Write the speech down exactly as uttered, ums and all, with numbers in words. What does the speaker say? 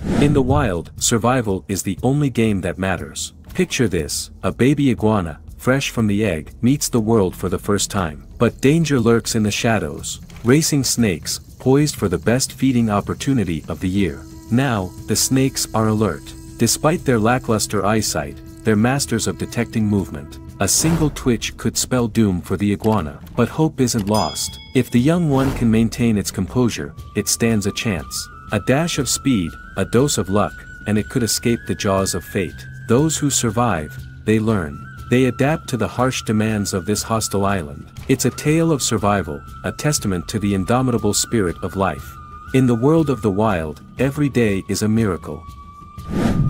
In the wild, survival is the only game that matters. Picture this: a baby iguana, fresh from the egg, meets the world for the first time. But danger lurks in the shadows. Racing snakes, poised for the best feeding opportunity of the year. Now, the snakes are alert. Despite their lackluster eyesight, they're masters of detecting movement. A single twitch could spell doom for the iguana. But hope isn't lost. If the young one can maintain its composure, it stands a chance. A dash of speed, a dose of luck, and it could escape the jaws of fate. Those who survive, they learn. They adapt to the harsh demands of this hostile island. It's a tale of survival, a testament to the indomitable spirit of life. In the world of the wild, every day is a miracle.